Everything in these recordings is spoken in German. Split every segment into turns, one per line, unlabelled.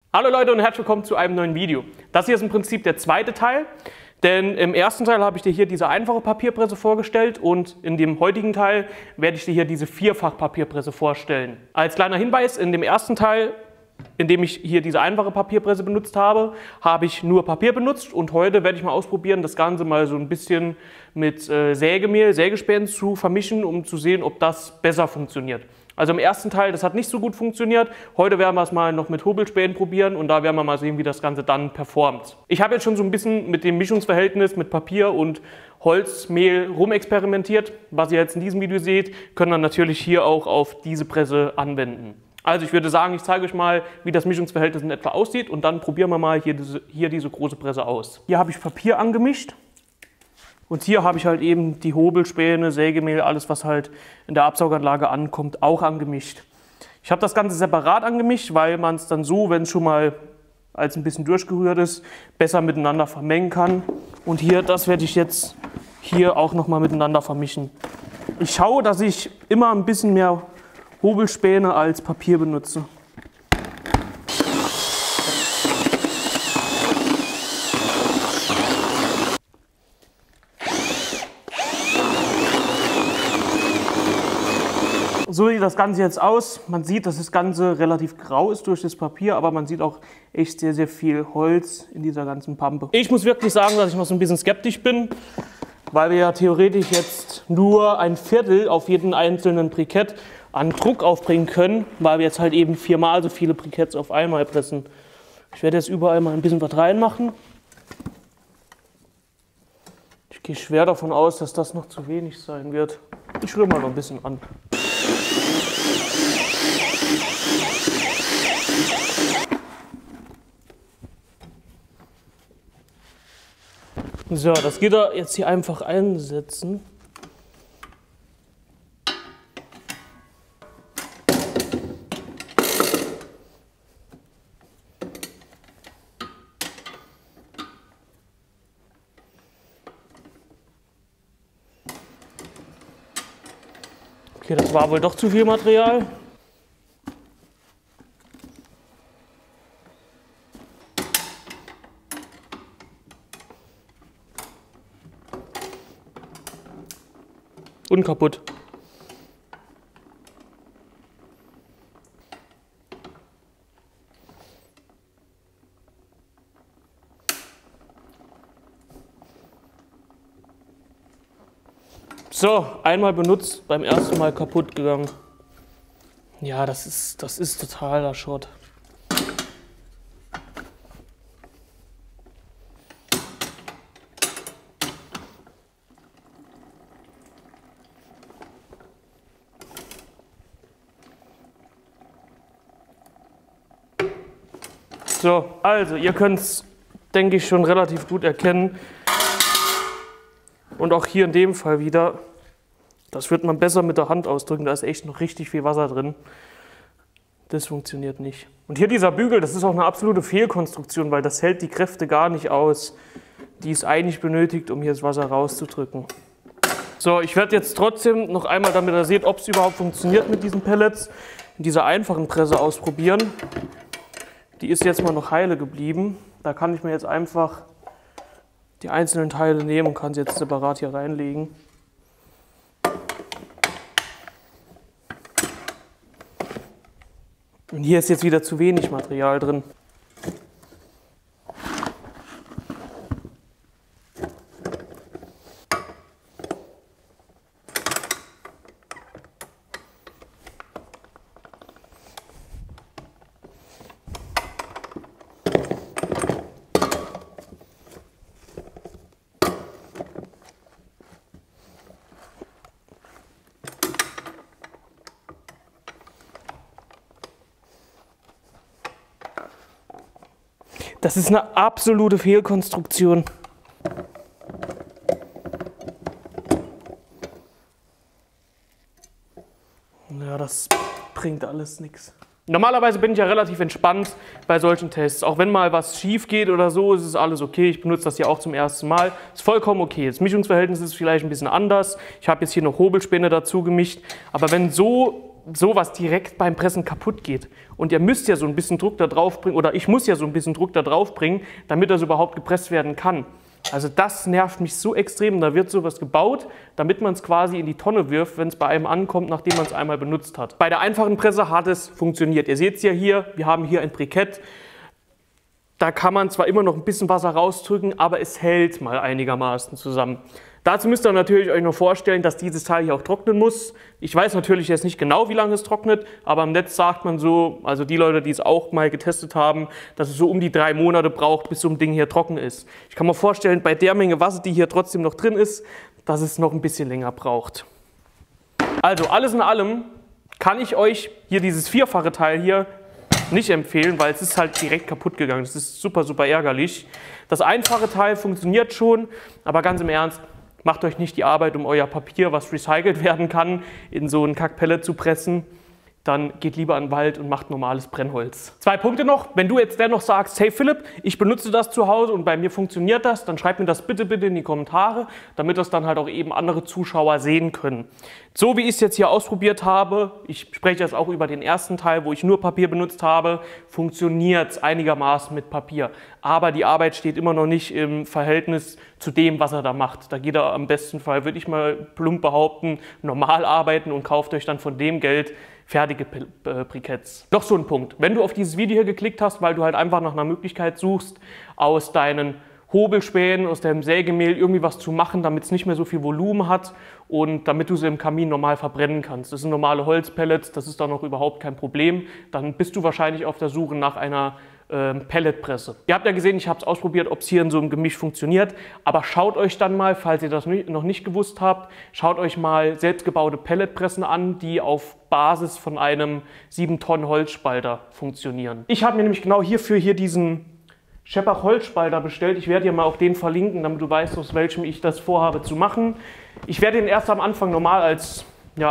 Hallo Leute und herzlich willkommen zu einem neuen Video. Das hier ist im Prinzip der zweite Teil, denn im ersten Teil habe ich dir hier diese einfache Papierpresse vorgestellt und in dem heutigen Teil werde ich dir hier diese Vierfach-Papierpresse vorstellen. Als kleiner Hinweis, in dem ersten Teil, in dem ich hier diese einfache Papierpresse benutzt habe, habe ich nur Papier benutzt und heute werde ich mal ausprobieren, das Ganze mal so ein bisschen mit Sägemehl, Sägespänen zu vermischen, um zu sehen, ob das besser funktioniert. Also im ersten Teil, das hat nicht so gut funktioniert. Heute werden wir es mal noch mit Hobelspänen probieren und da werden wir mal sehen, wie das Ganze dann performt. Ich habe jetzt schon so ein bisschen mit dem Mischungsverhältnis mit Papier und Holzmehl rumexperimentiert. Was ihr jetzt in diesem Video seht, können wir natürlich hier auch auf diese Presse anwenden. Also ich würde sagen, ich zeige euch mal, wie das Mischungsverhältnis in etwa aussieht und dann probieren wir mal hier diese große Presse aus. Hier habe ich Papier angemischt. Und hier habe ich halt eben die Hobelspäne, Sägemehl, alles was halt in der Absauganlage ankommt, auch angemischt. Ich habe das Ganze separat angemischt, weil man es dann so, wenn es schon mal als ein bisschen durchgerührt ist, besser miteinander vermengen kann. Und hier, das werde ich jetzt hier auch nochmal miteinander vermischen. Ich schaue, dass ich immer ein bisschen mehr Hobelspäne als Papier benutze. So sieht das Ganze jetzt aus. Man sieht, dass das Ganze relativ grau ist durch das Papier, aber man sieht auch echt sehr, sehr viel Holz in dieser ganzen Pampe. Ich muss wirklich sagen, dass ich noch so ein bisschen skeptisch bin, weil wir ja theoretisch jetzt nur ein Viertel auf jeden einzelnen Brikett an Druck aufbringen können, weil wir jetzt halt eben 4-mal so viele Briketts auf einmal pressen. Ich werde jetzt überall mal ein bisschen was reinmachen. Ich gehe schwer davon aus, dass das noch zu wenig sein wird. Ich rühre mal noch ein bisschen an. So, das Gitter jetzt hier einfach einsetzen. Okay, das war wohl doch zu viel Material. Und kaputt. So, einmal benutzt, beim ersten Mal kaputt gegangen. Ja, das ist totaler Schrott. So, also ihr könnt es, denke ich, schon relativ gut erkennen. Und auch hier in dem Fall wieder, das wird man besser mit der Hand ausdrücken, da ist echt noch richtig viel Wasser drin. Das funktioniert nicht. Und hier dieser Bügel, das ist auch eine absolute Fehlkonstruktion, weil das hält die Kräfte gar nicht aus, die es eigentlich benötigt, um hier das Wasser rauszudrücken. So, ich werde jetzt trotzdem noch einmal, damit ihr seht, ob es überhaupt funktioniert mit diesen Pellets, in dieser einfachen Presse ausprobieren. Die ist jetzt mal noch heile geblieben. Da kann ich mir jetzt einfach die einzelnen Teile nehmen und kann sie jetzt separat hier reinlegen. Und hier ist jetzt wieder zu wenig Material drin. Das ist eine absolute Fehlkonstruktion. Ja, das bringt alles nichts. Normalerweise bin ich ja relativ entspannt bei solchen Tests. Auch wenn mal was schief geht oder so, ist es alles okay. Ich benutze das ja auch zum ersten Mal. Ist vollkommen okay. Das Mischungsverhältnis ist vielleicht ein bisschen anders. Ich habe jetzt hier noch Hobelspäne dazu gemischt. Aber wenn so sowas direkt beim Pressen kaputt geht. Und ihr müsst ja so ein bisschen Druck da drauf bringen, oder ich muss ja so ein bisschen Druck da drauf bringen, damit das überhaupt gepresst werden kann. Also das nervt mich so extrem. Da wird sowas gebaut, damit man es quasi in die Tonne wirft, wenn es bei einem ankommt, nachdem man es einmal benutzt hat. Bei der einfachen Presse hat es funktioniert. Ihr seht es ja hier, wir haben hier ein Brikett. Da kann man zwar immer noch ein bisschen Wasser rausdrücken, aber es hält mal einigermaßen zusammen. Dazu müsst ihr natürlich euch noch vorstellen, dass dieses Teil hier auch trocknen muss. Ich weiß natürlich jetzt nicht genau, wie lange es trocknet, aber im Netz sagt man so, also die Leute, die es auch mal getestet haben, dass es so um die 3 Monate braucht, bis so ein Ding hier trocken ist. Ich kann mir vorstellen, bei der Menge Wasser, die hier trotzdem noch drin ist, dass es noch ein bisschen länger braucht. Also alles in allem kann ich euch hier dieses vierfache Teil hier nicht empfehlen, weil es ist halt direkt kaputt gegangen. Das ist super, super ärgerlich. Das einfache Teil funktioniert schon, aber ganz im Ernst, macht euch nicht die Arbeit, um euer Papier, was recycelt werden kann, in so ein Kackpellet zu pressen. Dann geht lieber an den Wald und macht normales Brennholz. 2 Punkte noch. Wenn du jetzt dennoch sagst, hey Philipp, ich benutze das zu Hause und bei mir funktioniert das, dann schreib mir das bitte, bitte in die Kommentare, damit das dann halt auch eben andere Zuschauer sehen können. So wie ich es jetzt hier ausprobiert habe, ich spreche jetzt auch über den ersten Teil, wo ich nur Papier benutzt habe, funktioniert es einigermaßen mit Papier. Aber die Arbeit steht immer noch nicht im Verhältnis zu dem, was er da macht. Da geht er am besten Fall, würde ich mal plump behaupten, normal arbeiten und kauft euch dann von dem Geld fertige Briketts. Noch so ein Punkt. Wenn du auf dieses Video hier geklickt hast, weil du halt einfach nach einer Möglichkeit suchst, aus deinen Hobelspänen, aus deinem Sägemehl irgendwie was zu machen, damit es nicht mehr so viel Volumen hat und damit du sie im Kamin normal verbrennen kannst. Das sind normale Holzpellets, das ist dann noch überhaupt kein Problem. Dann bist du wahrscheinlich auf der Suche nach einer Pelletpresse. Ihr habt ja gesehen, ich habe es ausprobiert, ob es hier in so einem Gemisch funktioniert, aber schaut euch dann mal, falls ihr das noch nicht gewusst habt, schaut euch mal selbstgebaute Pelletpressen an, die auf Basis von einem 7 Tonnen Holzspalter funktionieren. Ich habe mir nämlich genau hierfür hier diesen Scheppach Holzspalter bestellt. Ich werde dir mal auch den verlinken, damit du weißt, aus welchem ich das vorhabe zu machen. Ich werde den erst am Anfang normal als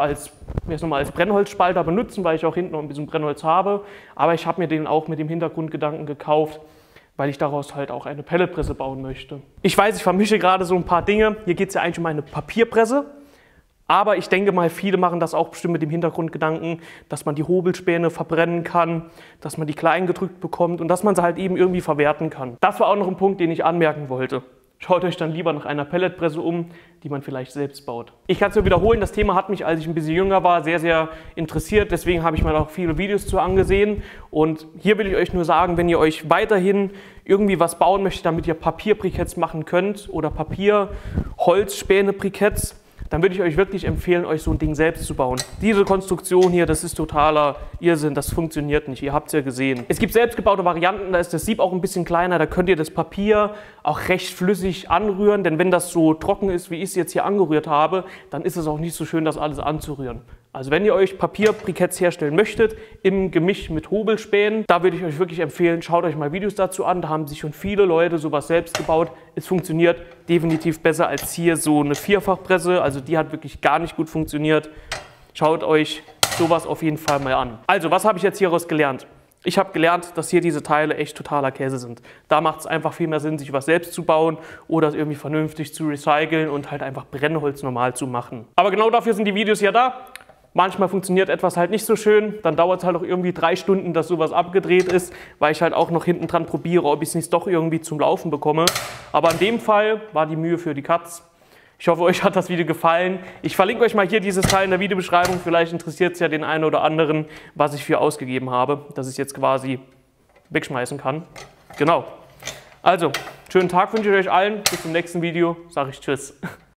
Brennholzspalter benutzen, weil ich auch hinten noch ein bisschen Brennholz habe. Aber ich habe mir den auch mit dem Hintergrundgedanken gekauft, weil ich daraus halt auch eine Pelletpresse bauen möchte. Ich weiß, ich vermische gerade so ein paar Dinge. Hier geht es ja eigentlich um eine Papierpresse. Aber ich denke mal, viele machen das auch bestimmt mit dem Hintergrundgedanken, dass man die Hobelspäne verbrennen kann, dass man die klein gedrückt bekommt und dass man sie halt eben irgendwie verwerten kann. Das war auch noch ein Punkt, den ich anmerken wollte. Schaut euch dann lieber nach einer Pelletpresse um, die man vielleicht selbst baut. Ich kann es nur wiederholen, das Thema hat mich, als ich ein bisschen jünger war, sehr, sehr interessiert. Deswegen habe ich mir auch viele Videos zu angesehen. Und hier will ich euch nur sagen, wenn ihr euch weiterhin irgendwie was bauen möchtet, damit ihr Papierbriketts machen könnt oder Papier-Holzspäne-Briketts, dann würde ich euch wirklich empfehlen, euch so ein Ding selbst zu bauen. Diese Konstruktion hier, das ist totaler Irrsinn, das funktioniert nicht, ihr habt es ja gesehen. Es gibt selbstgebaute Varianten, da ist das Sieb auch ein bisschen kleiner, da könnt ihr das Papier auch recht flüssig anrühren, denn wenn das so trocken ist, wie ich es jetzt hier angerührt habe, dann ist es auch nicht so schön, das alles anzurühren. Also wenn ihr euch Papierbriketts herstellen möchtet, im Gemisch mit Hobelspänen, da würde ich euch wirklich empfehlen, schaut euch mal Videos dazu an, da haben sich schon viele Leute sowas selbst gebaut. Es funktioniert definitiv besser als hier so eine Vierfachpresse, also die hat wirklich gar nicht gut funktioniert. Schaut euch sowas auf jeden Fall mal an. Also was habe ich jetzt hieraus gelernt? Ich habe gelernt, dass hier diese Teile echt totaler Käse sind. Da macht es einfach viel mehr Sinn, sich was selbst zu bauen oder es irgendwie vernünftig zu recyceln und halt einfach Brennholz normal zu machen. Aber genau dafür sind die Videos ja da. Manchmal funktioniert etwas halt nicht so schön, dann dauert es halt auch irgendwie 3 Stunden, dass sowas abgedreht ist, weil ich halt auch noch hinten dran probiere, ob ich es nicht doch irgendwie zum Laufen bekomme. Aber in dem Fall war die Mühe für die Katz. Ich hoffe, euch hat das Video gefallen. Ich verlinke euch mal hier dieses Teil in der Videobeschreibung. Vielleicht interessiert es ja den einen oder anderen, was ich für ausgegeben habe, dass ich es jetzt quasi wegschmeißen kann. Genau. Also, schönen Tag wünsche ich euch allen. Bis zum nächsten Video. Sage ich Tschüss.